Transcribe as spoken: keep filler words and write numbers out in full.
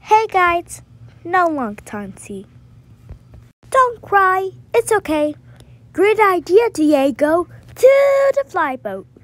Hey guys, no long time see. Don't cry, it's okay. Great idea, Diego. To the flyboat.